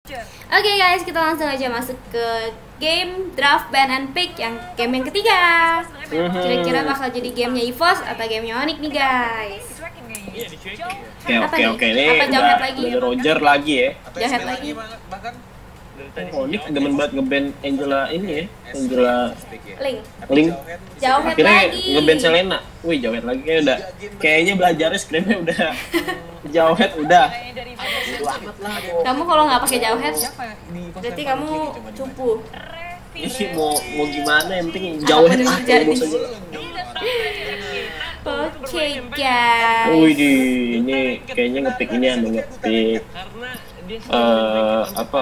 Oke guys, kita langsung aja masuk ke game Draft Ban and Pick yang game yang ketiga. Kira-kira bakal jadi gamenya EVOS atau gamenya Onyx nih guys? Oke, ini apa Jawhead lagi? udah Roger lagi ya. Jawhead lagi. Onyx demen banget ngeband Angela ini ya, Angela Link. Jawhead akhirnya lagi. ngeband Selena. Wih, Jawhead lagi kayaknya belajarnya scrimnya udah Jawhead udah. Kamu kalau nggak pakai Jawhead, berarti kamu cupu. Ini mau gimana, yang penting Jawhead aja bos aja. Oke guys. Wih, ini kayaknya ngepick ini ngepick apa?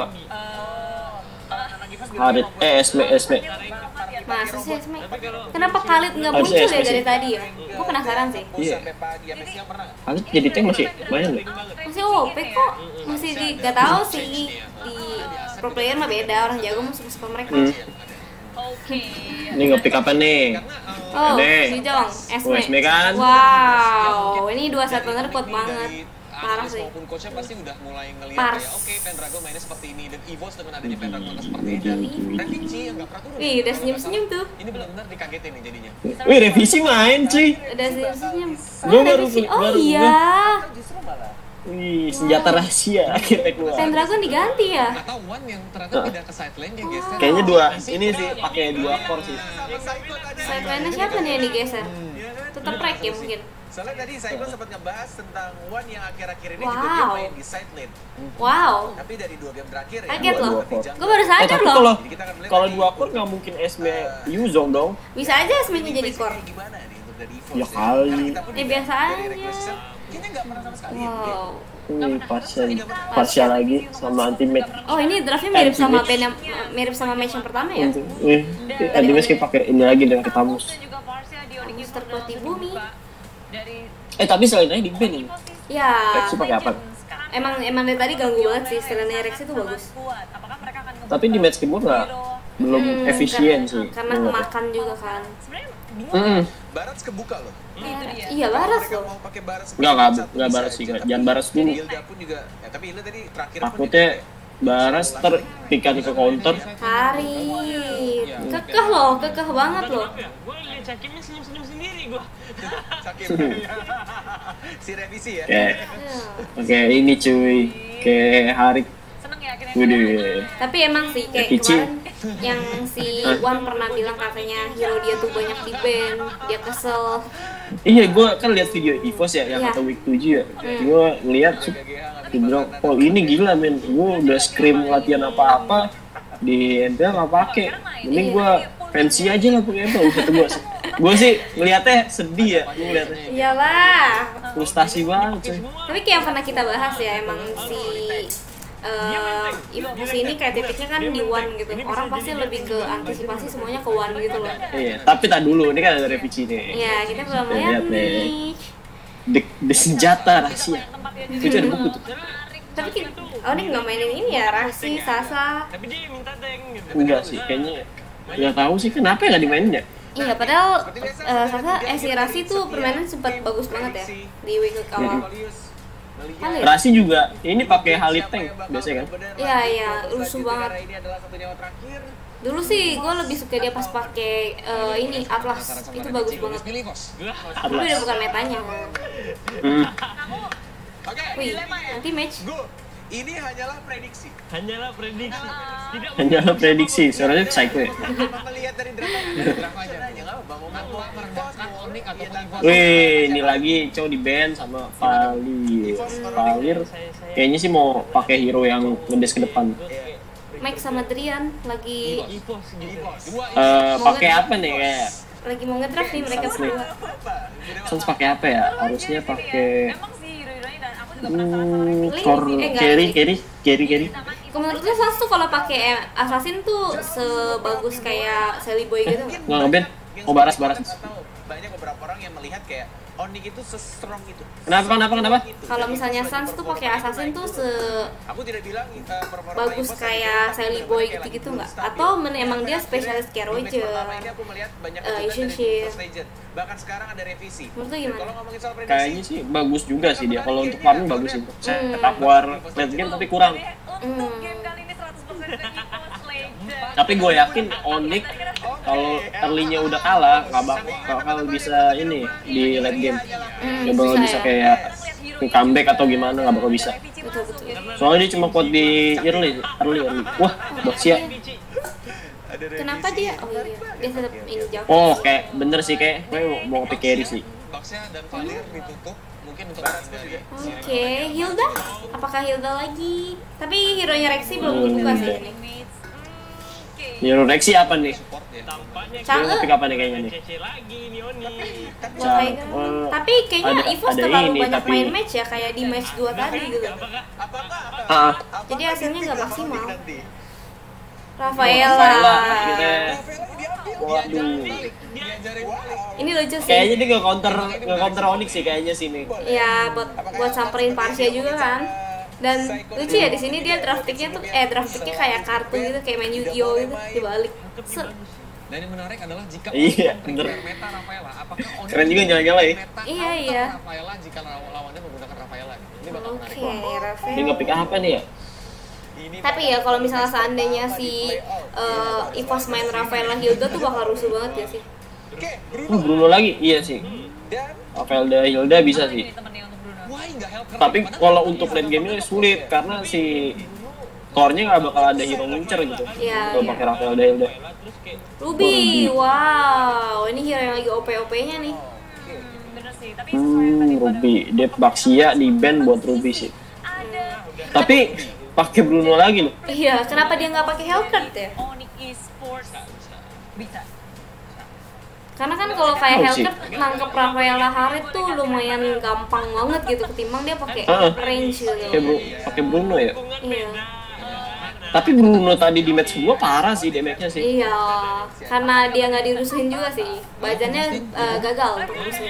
Harit Esme. Masa sih Esme? Kenapa Khalid nggak muncul ya dari tadi ya? Gue penasaran sih. Iya. Khalid jadi tank masih banyak nggak? Masih OP kok. Masih nggak tahu sih di pro player mah beda, orang jago mah suka mereka. Ini ngepick apa nih? Oh, Jujong, Esme kan? Wow, ini 2 set bener kuat banget. Parah sih. Maupun coachnya pasti udah mulai ngelihat Pars. ya, oke Pendragon mainnya seperti ini dan EVOS dengan adanya Pendragon seperti ini dan Revisi yang nggak pernah turun. Wih, udah senyum-senyum tuh. Ini benar-benar dikagetin nih jadinya. Wih, revisi main cuy. Udah senyum-senyum. Gua baru- Oh baru- iya. Justru malah Wih, senjata rahasia akhirnya keluar. Pendragon diganti ya? nggak tahu One yang ternyata pindah ke side lane dia geser. Kayaknya ini sih pakai 2 core sih. Sideline-nya siapa nih yang digeser? Tetap Rek ya mungkin. Soalnya tadi Saigo sempat ngebahas tentang One yang akhir-akhir ini Wow. juga dia main di side lane. Wow. Tapi dari 2 game terakhir ya. Kaget loh. Dua core. Gue baru sadar Tapi loh. kalau 2 core nggak mungkin Esme Yuzong dong. Bisa aja Esme-nya jadi core. Gimana nih untuk dari EVOS? Ya kali. Ya biasa aja. Kayaknya nggak pernah sama sekali. Wow. Wih, partial lagi sama anti-mate. Oh ini draftnya mirip sama band yang mirip sama match yang pertama ya? Wih, anti-mate kayak pakai ini lagi dengan Ketamus. Kamus terkuat di bumi. Tapi selain aja di band ini. Ya. Rexy pakai apa? Emang dari tadi ganggu banget sih, setelahnya Rex itu bagus. Tapi di match kedua belum efisien sih. Karena kemakan juga kan. Barat kebuka loh. Iya baras Mereka loh. mau pakai Barat Enggak baras sih, jangan baras dulu. Hilda pun juga, ya, tapi Hilda tadi terakhir Takutnya baras terpikan ke counter. Harit. Kekeh banget loh. Gue liat Cakimnya senyum-senyum sendiri gue. Sakim. Si revisi ya. Oke, ini cuy. Kayak Harit. Waduh. Tapi emang sih kayak Ichi. kemarin yang si Wan pernah bilang katanya hero dia tuh banyak di ban, dia kesel. Iya, gue kan lihat video EVOS ya yang Iya. kata week 7 ya. Gue ngeliat dia bilang, oh ini gila men. Gue udah scrim latihan apa-apa di MPL nggak pakai. Mending gue fancy aja lah pakai MPL. Kata gue sih ngeliatnya sedih ya. Gue ngeliatnya Iyalah. frustasi banget cuy. Tapi kayak yang pernah kita bahas ya, emang si di sini kayak titiknya kan di one gitu. Orang pasti lebih ke antisipasi semuanya ke one gitu loh. Iya, tapi tak dulu, ini kan ada revisi nih. Iya, kita belum Lihat lihat nih. nih. The senjata rahasia. Itu ada buku tuh. Tapi ini nggak mainin ini ya, Rasi, Sasa. Tapi dia minta tank gitu. Enggak sih, kayaknya nggak tahu sih kenapa nggak dimainin ya. Iya, padahal Sasa, si Rasi tuh permainan sempat bagus banget ya di week awal. Kan ya? Rasi juga ini pakai Halid tank biasanya kan. Iya, rusuh banget. Ini adalah satu nyawa terakhir. Dulu sih gue lebih suka dia pas pakai ini Atlas, itu bagus banget. Tapi udah bukan metanya. Oke. Wih, nanti match. Go. Ini hanyalah prediksi. Hanyalah prediksi. Tidak Hanya prediksi, suaranya psycho ya. Melihat dari drama aja. Ya nggak apa, mau merendahkan Onyx atau EVOS. Wih, ini lagi cowok di band sama Valir. Kayaknya sih mau pakai hero yang ngedes ke depan. Mike sama Drian lagi EVOS gitu. Pakai apa nih kayak? lagi mau ngedraft nih mereka berdua. Sans pakai apa ya? Harusnya pakai Link core sih, enggak, carry. Menurut lu Sans tuh kalau pakai assassin tuh sebagus kayak Sally Boy gitu nggak? Nggak ngeband? Oh baras. Banyak beberapa orang yang melihat kayak Onyx itu se-strong itu. Kenapa? Kalau misalnya Sans tuh pakai assassin tuh Aku tidak bilang bagus kayak Sally Boy gitu-gitu nggak? Atau emang dia spesialis kayak Roger? Aku melihat banyak Asian dari Shield. First Legend. Bahkan sekarang ada revisi. Menurut lu gimana? Kalau ngomongin soal prediksi, Kayaknya sih bagus juga sih dia. Kalau untuk farming bagus itu. Setup war late game tapi kurang. Tapi gue yakin Onyx kalau early-nya udah kalah nggak bakal bisa ini di late game. Nggak bakal bisa kayak comeback atau gimana, nggak bakal bisa. Betul. Soalnya dia cuma kuat di early. Wah, Baxia. Kenapa dia? Oh iya, dia tetap ini jauh. Oh, kayak bener sih kayak mau nge-pick carry sih. Baxia dan Valir ditutup mungkin untuk menghindari Oke, Hilda? Apakah Hilda lagi? Tapi hero-nya Rexy belum dibuka sih ini. Hero Rexy apa nih? support ya. Tampaknya Dia Canggih. nge-pick apa nih kayaknya nih? CC lagi nih Oni. Tapi kayaknya EVOS ada terlalu ini, banyak tapi- main match ya, kayak di match 2 tadi gitu. Ah, Jadi hasilnya nggak maksimal. Nanti. Rafaela. akhirnya. Waduh. Diajarin balik. Ini lucu sih. Kayaknya dia nge-counter Onyx sih kayaknya sini. Ya buat samperin Parsia juga kan. Dan lucu ya di sini dia draft picknya tuh draft picknya kayak kartu gitu, kayak main Yu-Gi-Oh gitu dibalik. Dan yang menarik adalah jika Iya, Oni bener. prepare meta Rafaela, apakah Oni Keren juga nyala-nyala ya. meta Iya, atau iya. Rafaela jika lawannya menggunakan Rafaela? Ini bakal menarik Oke, banget. Dia Rafaela. nge-pick apa nih ya? Ini Tapi ya kalau misalnya seandainya si EVOS main Rafaela Hilda tuh bakal rusuh banget ya sih. Oke, Bruno lagi? Iya sih. dan Rafael Hilda bisa sih. why nggak help? Tapi kalau untuk late game ini sulit karena si core-nya nggak bakal ada hero ngincer gitu. Iya, Kalau iya. pakai Rafael Hilda. Ruby, wow, ini hero yang lagi OP-OP-nya nih. Ruby, Dev Baxia di ban buat Ruby sih. Tapi pakai Bruno lagi loh. Iya, kenapa dia nggak pakai Hellcat ya? Onyx Esports bisa. Karena kan kalau kayak Oh, sih. Hellcat nangkep Rafaela Harit tuh lumayan gampang banget gitu ketimbang dia pakai Heeh. range gitu. Pakai Bruno ya. Iya. Tapi Bruno tadi di match 2 parah sih damage-nya sih. Iya, karena dia nggak dirusuhin juga sih. Bajannya gagal untuk rusuhin.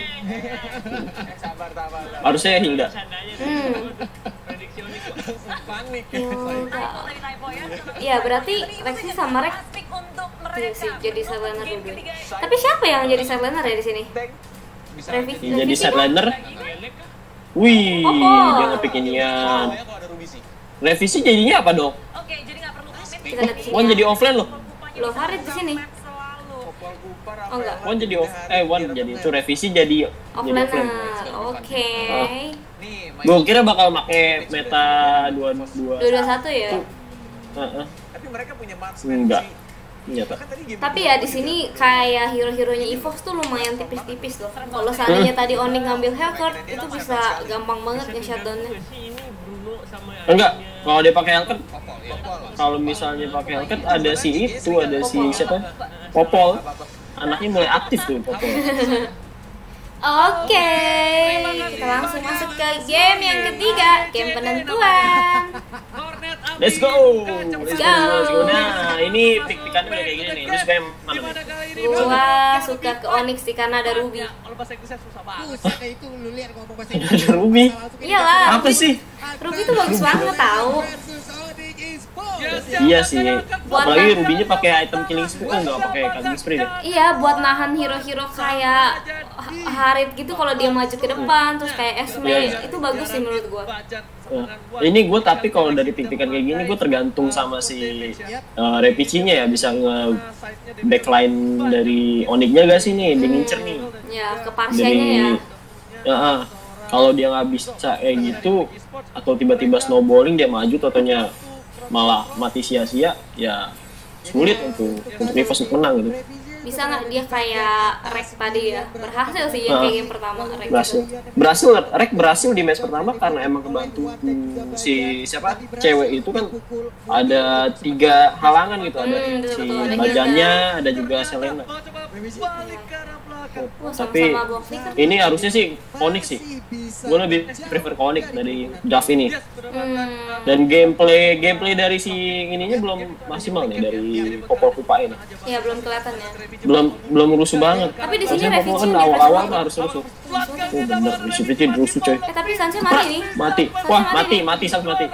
Harusnya Hilda. Prediksi Oni. Panik. Hilda. Dari typo ya. Iya, berarti Rexy sama Rex Pick untuk iya mereka. sih jadi sideliner dulu. Tapi siapa yang jadi sideliner ya di sini? Bisa Revisi. Dia jadi sideliner. Gelek kah? Wih, Oh. dia nge-pick inian. bahaya kalau ada Ruby sih. Revisi jadinya apa dong? Oke, jadi nggak perlu komit. Kita lihat di sini. Wan jadi offline loh. Loh, Harit di sini. Selalu. Oh enggak. Wan jadi Wan jadi itu revisi jadi offline. Offliner. Oke. Nih, Gue kira bakal make meta 22. 221 ya. Heeh. tapi mereka punya marksman Enggak. sih. Iya tak. Kan tadi game Tapi ya di sini kayak hero-heronya EVOS tuh lumayan tipis-tipis loh. Kalau seandainya tadi Onyx ngambil Hellcat itu bisa gampang banget nge-shutdown-nya. Sih ini Bruno sama Enggak, kalau dia pakai Hellcat, Popol ya. kalau misalnya pakai Hellcat ada si itu, ada si siapa? Popol. Anaknya mulai aktif tuh Popol. Oke, kita langsung masuk ke game yang ketiga, game penentuan. Let's go. Let's go. Nah, ini pick-pickannya udah kayak gini nih. Lu suka yang mana nih? Gua suka ke Onyx sih karena ada Ruby. Kalau bahasa Inggrisnya susah banget. Buset itu lu lihat ngomong bahasa Ada Ruby. Iyalah, Apa sih? Ruby tuh bagus banget tahu. Iya sih. Apalagi Ruby-nya pakai item killing spree, enggak pakai killing spree deh. Iya, buat nahan hero-hero kayak Harit gitu kalau dia maju ke depan, terus kayak Esme, Iya. itu bagus sih menurut gua. Nah, ini gue tapi kalau dari pick-pickan kayak gini gue tergantung sama si repicinya ya, bisa nge backline dari Onyx-nya gak sih nih, dia ngincer nih. Ya, ke Parsianya ya. Ya, kalau dia nggak bisa kayak gitu atau tiba-tiba snowballing dia maju totonya malah mati sia-sia, ya sulit untuk Rivers menang gitu. Bisa nggak dia kayak Rex tadi ya? Berhasil sih yang kayak game pertama Rex. Rek berhasil di match pertama karena emang kebantu si siapa cewek itu kan ada 3 halangan gitu, ada Betul, si betul. Ada Bajannya, ada juga Selena. Wah, Tapi sama-sama block flicker. ini harusnya sih Onyx sih. Gue lebih prefer ke Onyx dari draft ini. Dan gameplay dari si ininya belum maksimal nih dari Popol Kupa ini. Ya belum kelihatan ya. Belum rusuh banget. Tapi di sini Harusnya Popol revisi kan di awal-awal atas tuh harus rusuh. Oh bener, di situ rusuh coy. Tapi Sanche mati nih. Mati. Wah, mati sampai mati.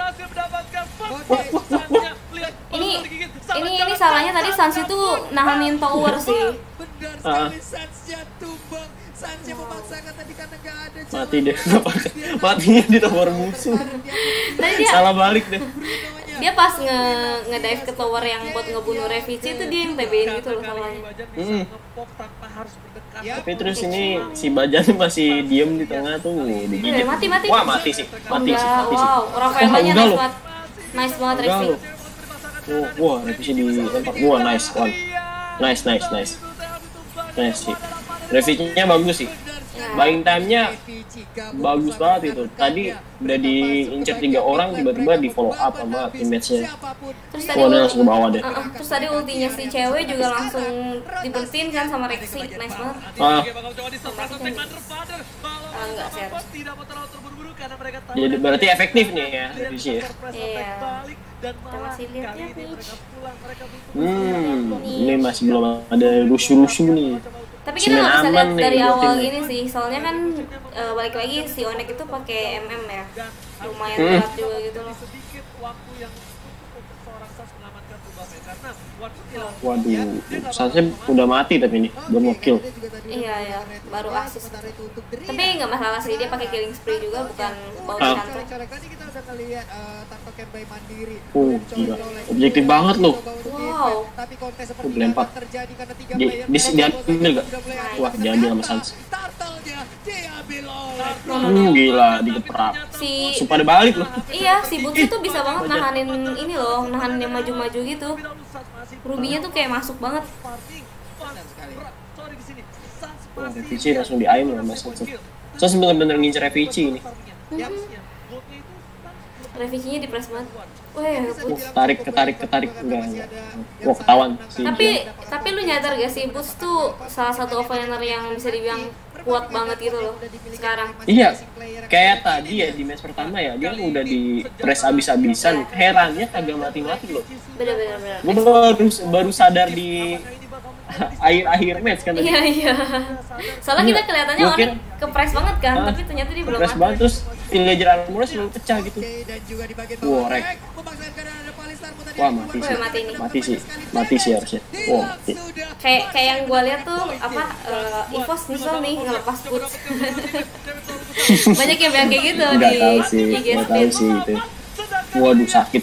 Ini salahnya tadi Sanche tuh nahanin tower sih. Ah. Sanche memaksakan tadi karena gak ada Mati deh. Matinya di tower musuh. Tadi dia Salah balik deh. dia pas ngedive ke tower yang buat ngebunuh Revici itu dia yang TB-in gitu loh salahnya. Tapi terus ini si Bajan masih diem di tengah tuh digigit. Mati. Wah mati sih. Enggak, wow, Rafaelanya Enggak nice loh. banget. Nice banget Enggak Revi. loh. Wah, Revisi dilempar. Wah, nice one. Nice sih. Revisinya bagus sih. Buying time-nya bagus banget itu. Tadi udah diincer 3 orang, tiba-tiba di follow up sama teammates-nya. Terus tadi Wah, dia langsung ke bawah deh. terus tadi ultinya si cewek juga langsung dibersihin kan sama Rexy. Nice banget. Enggak sih harus. Jadi berarti efektif nih ya Revisi ya. Iya. Kita masih lihat ya nih. Ini masih belum ada rusuh-rusuh nih. Tapi kita nggak bisa Semen lihat aman nih dari buat awal timnya. gini sih, soalnya kan balik lagi si Onek itu pakai MM ya, lumayan berat juga gitu loh. Waduh, Sunset udah mati tapi ini belum kill. Iya, baru asis. Tapi nggak masalah sih, dia pakai killing spree juga, bukan bau Ah. cantik. Coret-coret ini kita udah ngeliat tanpa Kenbai mandiri. Gila. Objektif banget loh. Wow. Tapi kontes seperti Dilempar. apa terjadi karena 3 Di, player diambil gak? Wah, diambil sama Sans. Turtle-nya diambil oleh Gila, digeprak. Si Langsung pada balik loh. iya, si Boots itu bisa banget nahanin ini loh, nahanin yang maju-maju gitu. Rubinya tuh kayak masuk banget. Wah, Revisi langsung di aim sama Sunset. Sans bener-bener ngincer Revisi ini. Revisinya di press banget. Wah, Boots. Ketarik enggak. Wah, ketahuan sih. Tapi lu nyadar gak sih Boots tuh salah satu offlaner yang bisa dibilang kuat banget gitu loh sekarang. Iya, kayak tadi ya di match pertama ya, dia udah di press abis-abisan. Herannya kagak mati-mati loh. Bener. Gue baru sadar di akhir match kan tadi. Iya. Soalnya kita kelihatannya Mungkin Onek kepres banget kan, tapi ternyata dia belum press mati. banget terus villager armornya selalu pecah gitu. dan juga di bagian Wah, rek. memaksakan karena ada Palistar tadi. Wah, mati sih. Mati ini. Mati sih harusnya. Wah, mati. Kayak yang gue lihat tuh apa Evos nyesel nih ngelepas Boots. Banyak yang bilang kayak gitu Nggak di tahu sih, IG nggak tahu Speed. sih itu. Waduh, sakit.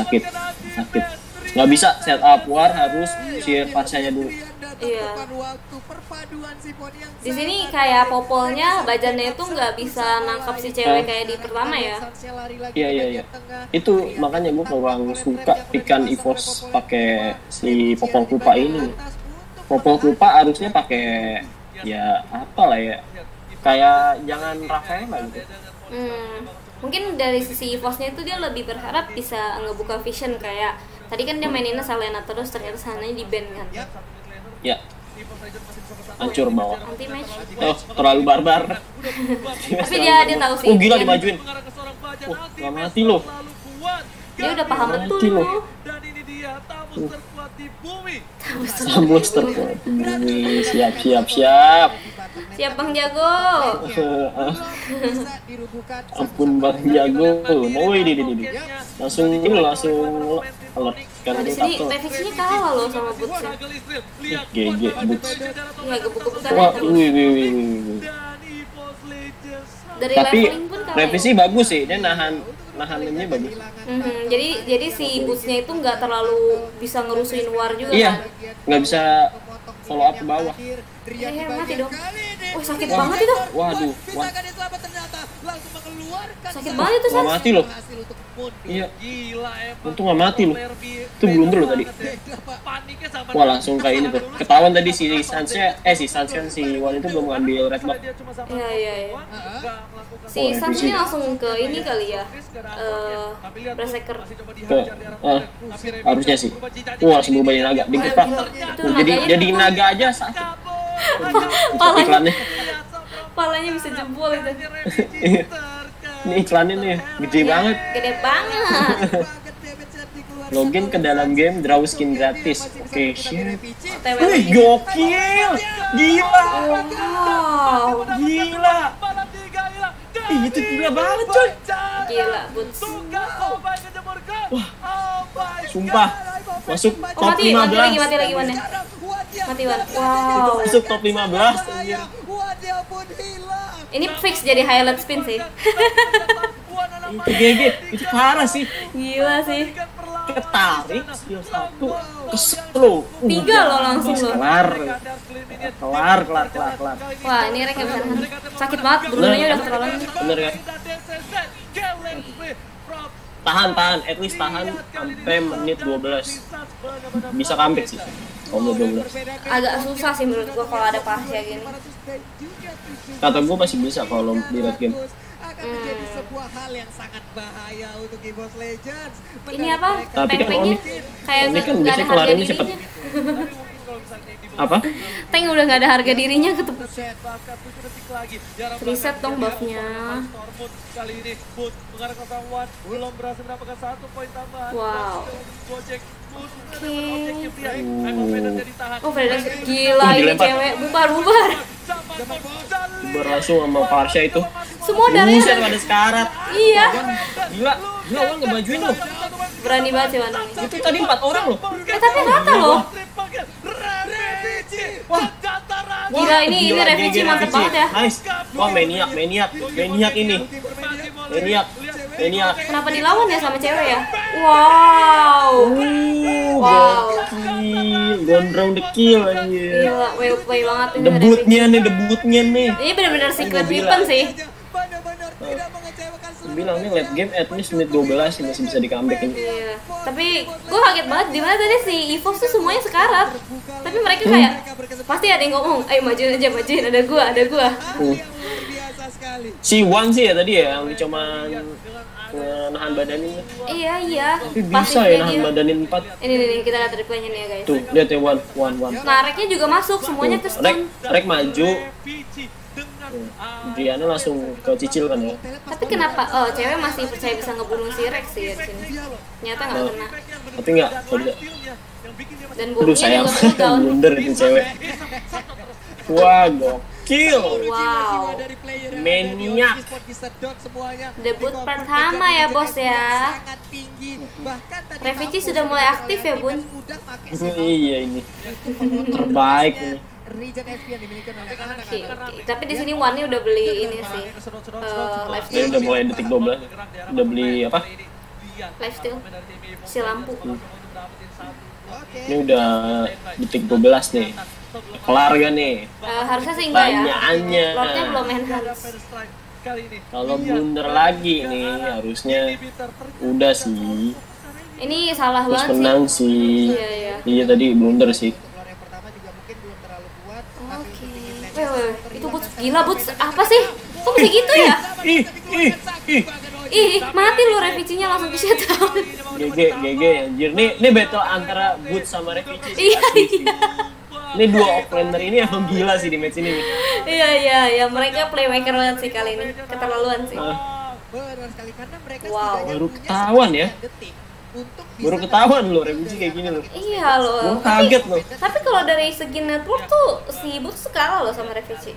Nggak bisa set up war, harus share pasanya dulu. Iya. Waktu perpaduan Sipon yang Di sini kayak popolnya bajannya itu nggak bisa nangkap si cewek kayak di pertama ya. Iya. Itu makanya gue kurang suka ikan Evos pakai si popol kupa ini. Popol kupa harusnya pakai ya apa lah ya. Kayak jangan Rafael lah gitu. Mungkin dari sisi Evosnya itu dia lebih berharap bisa ngebuka vision kayak tadi kan dia maininnya Selena terus ternyata Selenanya di ban kan. Ya. Hancur bawah. Anti match. Oh, terlalu barbar. Tapi dia tahu sih. Oh, gila dia- dimajuin. Nggak mati loh. Dia udah paham betul Mati loh. loh. Dan ini dia Tamus terkuat di bumi. Sambus terkuat di bumi. Siap. Siap Bang Jago. bisa dirubuhkan. Ampun Bang Jago. Oh, ini. Langsung alert kan Nah, di itu sini tackle. revisinya kalah loh sama Boots ya. GG Boots. Iya, gebuk-gebukan Wah, terus. wih. Dari Tapi leveling pun kalah. revisi bagus sih, dia nahannya bagus. Jadi si Boots-nya itu nggak terlalu bisa ngerusuin war juga Iya, kan. nggak bisa follow up ke bawah. Iya, mati dong. Wah, sakit banget itu. Waduh, wah, Sakit banget itu, nggak Sans. mati loh. Iya, Gila emang. untung nggak mati loh. Itu blunder loh tadi. Paniknya sama Wah, langsung kayak ini tuh. Ketahuan tadi si Sans kan si Wan itu belum ngambil red buff. Iya. Si Oh, Sans revisi. ini langsung ke ini kali ya. Berserker. Harusnya sih. Wah, langsung berubah jadi naga. Digepak. Jadi naga aja sakit. Untuk iklannya. Palanya bisa jebol itu. Ini iklannya nih, gede banget. Gede banget. Login ke dalam game, draw skin gratis. Oke, shit. TW Wih, lagi. gokil. Gila. Wow. Gila. Ih, itu gila banget, coy. Gila, Boots. Sumpah. Masuk Oh, top mati 15. lagi mana? Mati Wan. Wow. Masuk top 15. anjir. Ini fix jadi highlight spin sih. Itu GG, itu parah sih. Gila sih. ketarik skill 1 kesel lo. 3 lo langsung lo. Kelar. Wah, ini Rek yang bisa sakit banget, Bruno-nya udah keterlaluan. Bener kan? Tahan, at least tahan sampai menit 12. Bisa comeback sih. Kalau 12. Agak susah sih menurut gua kalau ada Pasya gini. Kata gua masih bisa kalau di late game. Akan menjadi sebuah hal yang sangat bahaya untuk EVOS Legends. Ini apa? Tapi kan Peng-pengnya kayak Oni kan nggak ada biasanya harga kelarinnya cepet. dirinya. Apa? Tank udah nggak ada harga dirinya ketemu. Bahkan 7 detik lagi. Jarak Reset dong belakang buffnya. Stormwood kali ini Boot mengarah ke Wan belum berhasil mendapatkan 1 poin tambahan. Wow. Gojek Boot Oke. objektif dia. Emang Venom jadi tahan. Oh, Freddy gila ini dilempar. cewek bubar. Berlangsung sama Parsha itu. Semua dari Buset pada sekarat. iya. Gila Wan ngebajuin loh. Berani banget sih Wan ini. Itu tadi 4 orang loh. Tapi rata loh. Wah, Gila ini Revici GG, mantep Revici. banget ya. Nice. Wah, maniak ini. Maniak. Kenapa dilawan ya sama cewek ya? Wow. Wow. Gokil. Gondrong the kill anjir. Gila, way banget ini Debutnya nih. Ini benar-benar secret Gua bilang. weapon sih. Benar-benar tidak mengecewakan seluruh Bilang nih late game at least menit 12 masih bisa di comeback ini. Iya. Tapi gue kaget banget di mana tadi si EVOS tuh semuanya sekarat. Tapi mereka kayak pasti ada yang ngomong, "Ayo majuin ada gua." yang luar biasa sekali. Si Wan sih ya tadi ya yang cuma nahan badanin. Iya. Tapi bisa ya nahan badanin 4. Ini kita lihat replaynya nih ya guys. Tuh, lihat ya Wan. Nah, Reknya juga masuk, semuanya ke stun. Rek maju. Diana langsung ke cicil kan ya. Tapi kenapa? Oh, cewek masih percaya bisa ngebunuh si Rex sih ya di sini. Ternyata nggak kena. Tapi enggak, tidak. Dan Aduh bomnya sayang, juga cooldown. blunder itu cewek. Wah, gokil. Wow. Dari player yang Maniak. ada di e-sport bisa dot semuanya. Debut Di pertama ya, bos ya. sangat tinggi. Bahkan tadi Revici Tampus sudah mulai aktif ya, Bun. udah pakai Iya ini. Terbaik nih. Region FP yang dimiliki oleh anak-anak. Oke. Tapi di sini Wan-nya udah beli ini sih. Live Dia udah mulai detik 12. Udah beli apa? steal si lampu. Ini udah detik 12 nih. Kelar gak nih? Harusnya sih enggak ya. Pertanyaannya. Lordnya belum enhance. Kalau blunder lagi nih harusnya udah sih. Ini salah Terus banget sih. menang sih. Iya. Iya tadi blunder sih. Keluar yang pertama juga mungkin belum terlalu kuat. Oke. Weh, itu Boots gila Boots. Apa sih? Kok bisa gitu ya? Ih. Ih, mati lu Revici-nya langsung ke shutdown. GG anjir. Nih battle antara Boots sama Revici. Iya. Ini dua offlaner ini emang gila sih di match ini nih. Iya, mereka playmaker banget sih kali ini. Keterlaluan sih. Benar sekali karena mereka Wow. setidaknya Baru punya ketahuan 9 ya. detik untuk bisa Baru ketahuan loh Revici kayak gini loh. Iya loh. Gua kaget loh. Tapi kalau dari segi network tuh si Boots kalah loh sama Revici.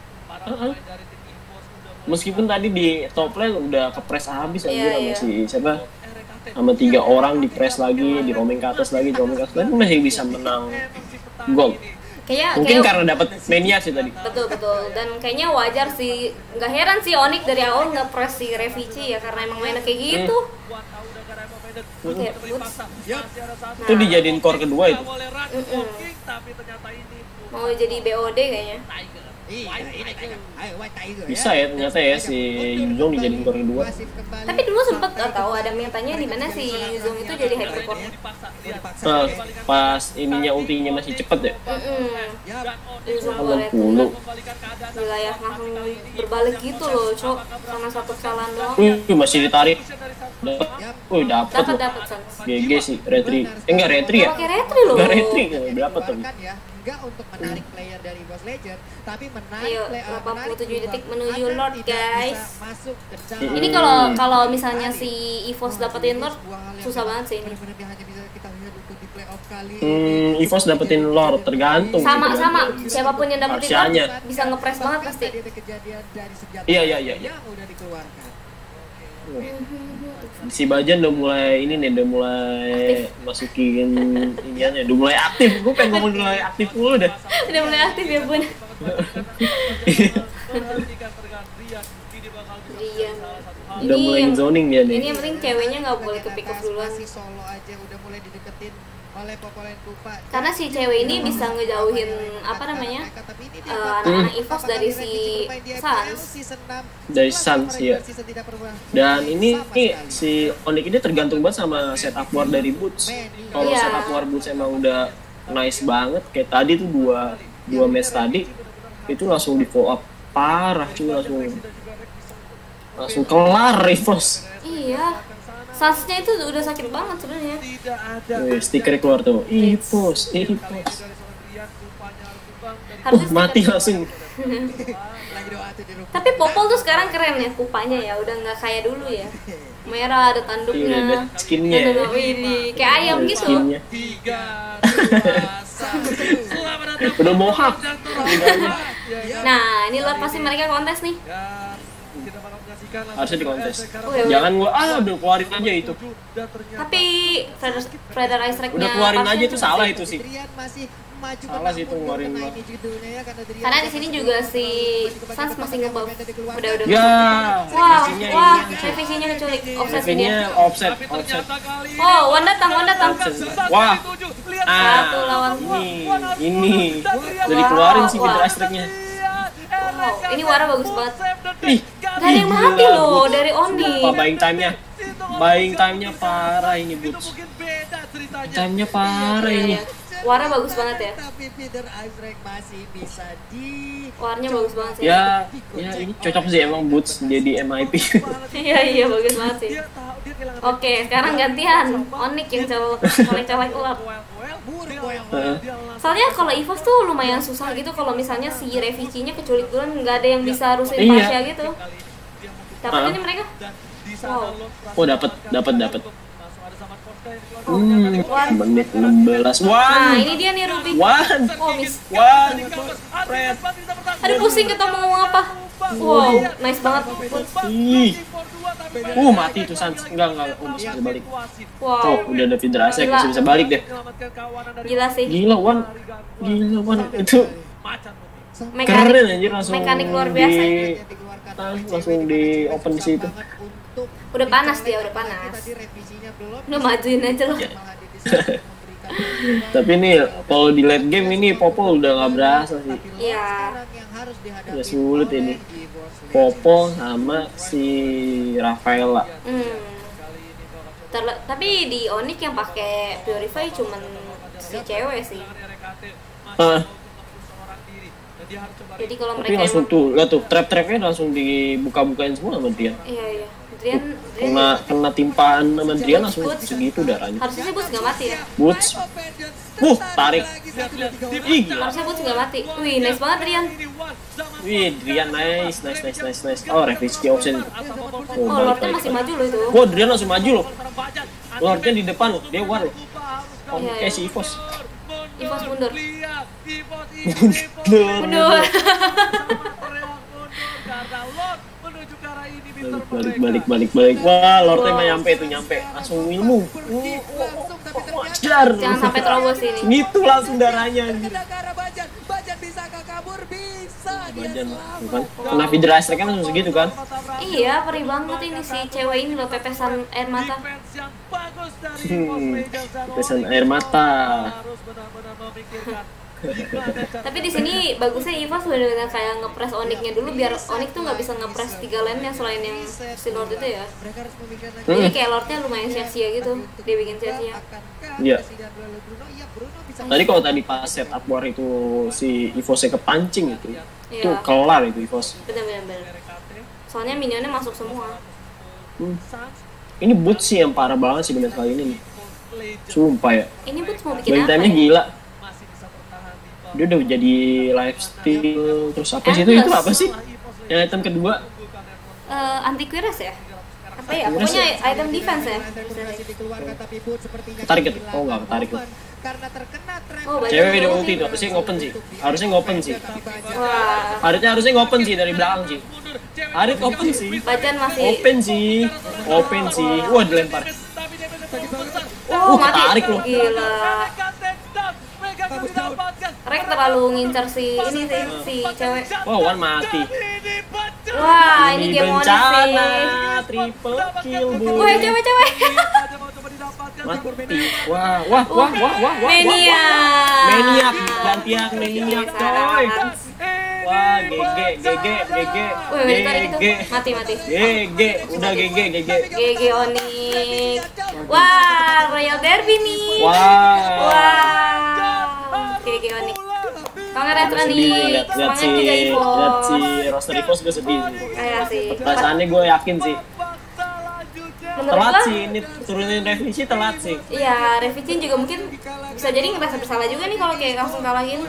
Meskipun tadi di top lane udah kepres habis aja Iya. sama si siapa? Sama 3 orang di press lagi, di roaming ke atas lagi, tapi masih bisa menang gol. Mungkin Kayak karena dapat maniak sih tadi. betul. Dan kayaknya wajar sih. Nggak heran sih Onyx dari awal nge-press si Revici ya karena emang mainnya kayak gitu. Oke, Boots Itu dijadiin core kedua itu. mau jadi BOD kayaknya. Iya, ini Tiger. Ayo White Tiger Bisa ya ternyata ya si Yuzong dijadiin core kedua. Masif kembali. Tapi dulu sempet gak tahu ada mintanya di mana si Yuzong itu jadi hypercore. Nah, pas ininya ultinya masih cepet ya. Yuzong 80. gila ya langsung berbalik gitu loh, Cok. Sama satu kesalahan doang. Masih ditarik. Dapat. Dapat Sans. GG sih retri. Enggak retri ya? Pakai retri loh. Enggak retri berapa tuh? Keluarkan ya, enggak untuk menarik player dari Boss Legend, tapi menarik Ayo, player 87 detik menuju Lord, guys. Masuk ke dalam. Ini kalau misalnya si EVOS dapetin Lord susah banget sih ini. Benar-benar dia hanya bisa kita lihat untuk di playoff kali EVOS dapetin Lord tergantung. Sama siapapun yang dapetin Lord Parsianya. bisa ngepres banget pasti. Tadi ada kejadian dari senjata Iya. yang udah dikeluarkan. Si Bajan udah mulai udah mulai masukin iniannya, udah mulai aktif. Gue pengen ngomong mulai aktif mulu dah. Udah mulai aktif ya Bun. Iya. Udah mulai zoning dia nih. Ini yang penting ceweknya nggak boleh ke pick up duluan. Masih solo aja udah oleh Popolen Kupa. Karena si cewek ini bisa ngejauhin apa namanya anak-anak EVOS dari si Suns. Dari Suns ya. Dan ini si Onyx ini tergantung banget sama setup war dari Boots. Kalau Iya. setup war Boots emang udah nice banget, kayak tadi tuh dua match tadi itu langsung di follow up parah, cuy, langsung kelar EVOS. Iya. Sunsnya itu udah sakit banget sebenarnya. Tidak ada. Wih, stiker keluar tuh, EVOS. Harusnya Mati langsung. Lagi doa tuh di rumah. Tapi Popol tuh sekarang keren ya kupanya ya, udah nggak kayak dulu ya. Merah ada Iya, tanduknya. ada skinnya ya. Ada ini kayak ayam Ada gitu. skinnya. 3, 2, 1. Selamat datang. Udah mohak. Nah, inilah pasti mereka kontes nih. Ya, kita bakal menyaksikan Harusnya di kontes. Oh, ya udah. Jangan gua udah keluarin aja itu. dan ternyata Tapi Fredder Ice Rack-nya Udah keluarin Parsnya aja itu salah itu sih. Drian masih maju Salah sih itu mundur ngeluarin karena gua. ini judulnya ya, Karena di sini juga si Suns masih nge-buff. Udah. Ya, Wah, revisinya wah, ini. revisinya keculik offset Revisinya dia. offset. ternyata kali ini Oh, Wan datang. Wah, lihat Satu lawan ini udah dikeluarin sih Wah. video astriknya. Wow, ini warna bagus banget. Ih, Gak ada yang mati loh dari Oni. Pak buying time-nya parah ini Boots. mungkin beda ceritanya. Time-nya parah ini. Warna bagus banget ya. Tapi Feeder Ice Rack masih bisa di Warnanya bagus banget sih. Ya ini cocok sih emang Boots jadi MIP. Iya, bagus banget sih. Dia tahu dia kehilangan Oke, sekarang gantian Onyx yang colek-colek ular. Soalnya kalau EVOS tuh lumayan susah gitu kalau misalnya si revisinya keculik duluan nggak ada yang bisa rusin Iya. Pasha gitu. Dapat ini mereka? Wow. Oh dapat. Wan. Menit 16. Nah, Wan. ini dia nih Ruby. Wan. Oh, miss. Wan. Fred. Aduh, pusing ketemu ngomong apa. Wow, nice banget. Ih. Mati tuh Sans. Enggak. Oh, masih bisa balik. Oh, Wow, udah ada Fidrasek, Gila. masih bisa balik deh. gila sih. Gila Wan. Itu Mekanik, keren anjir langsung mekanik luar biasa. langsung di open di situ. Udah panas dia, udah panas. Lu majuin aja loh. Tapi ini kalau di late game ini Popo udah nggak berasa sih. Iya. Udah sulit ini. Popo sama si Rafaela. Tapi di Onyx yang pakai Purify cuman si cewek sih. Ah, Jadi kalau tapi mereka langsung tuh, lihat tuh trap-trapnya langsung dibuka-bukain semua sama dia. Iya. Drian Kena timpaan sama dia langsung Boots. segitu darahnya. harusnya sih Boots nggak mati ya. Boots. Tarik. Ih gila. Harusnya Boots nggak mati. Wih, nice banget Drian. Wih, Drian nice. Oh, revisi option. Oh, Lordnya masih maju loh itu. Wah, Drian langsung maju loh. Lordnya di depan loh, dia war loh. Oh, Iya, kayak iya. si Evos. EVOS mundur. Mundur. Mundur. Balik. Wah, Lordnya mah nyampe. Langsung ilmu. Jar. Jangan sampai terobos ini. Gitu langsung darahnya anjir. Bajan bisa kabur, bisa dia Bajan selamat. bukan. Kena Vidra Strike kan langsung segitu kan. Iya, perih banget ini si cewek ini loh pepesan air mata. Tetesan air mata. Tapi di sini bagusnya EVOS benar-benar kayak ngepres Onyx-nya dulu biar Onyx tuh nggak bisa ngepres 3 lane-nya selain yang si Lord itu ya. Mereka harus memikirkan Jadi kayak Lordnya lumayan sia-sia gitu. Dia bikin sia-sia. Iya. Bruno bisa Tadi kalau tadi pas setup war itu si Evosnya kepancing itu. Itu Iya. kelar itu Evos. Bener-bener. Soalnya minionnya masuk semua. Ini Boots sih yang parah banget sih di match kali ini nih. Sumpah ya. Ini Boots mau bikin Buying apa time-nya ya? gila. Dia udah jadi lifesteal terus apa sih itu Endless. apa sih? Yang item kedua Anti Quiras ya? Apa ya? Quiras Pokoknya ya? item defense ya? masih dikeluarkan tapi Boot sepertinya Ketarik ya? kehilangan Oh, nggak ketarik ya. karena terkena trap. Oh, banyak cewek udah yang ulti tuh harusnya ngopen sih. Wah, Harusnya ngopen sih dari belakang sih. Arit open sih. Bajan masih. Open sih. Wah dilempar. Oh, mati. Ketarik loh. Gila. Rek terlalu ngincar si ini sih, si cewek. Wah Wan mati. Wah, ini game Onyx sih. bencana triple kill bu. Wah, cewek-cewek. Mati. Wah. Maniak. Gantian Maniak coy. Wah, GG. Wih, itu mati. GG, udah GG. GG Onyx. Wah, Royal Derby nih. Wah. GG Onyx. Congrats Sedih Onyx. lihat Semangat si juga Ivo. roster EVOS gue sedih sih. Kayak sih. Perasaannya gue yakin sih. Menurut Telat gua, sih, ini turunin revisi telat sih. iya, Revicin juga mungkin bisa jadi ngerasa bersalah juga nih kalau kayak langsung kalah gini.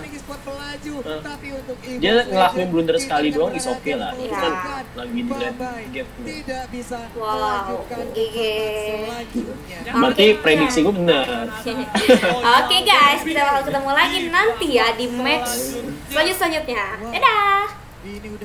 Dia ngelakuin blunder sekali doang is oke lah. Itu Iya. kan lagi di late gap. Wow, GG. Berarti prediksi gue bener. Oke guys, kita bakal ketemu lagi nanti ya di match selanjutnya. Dadah.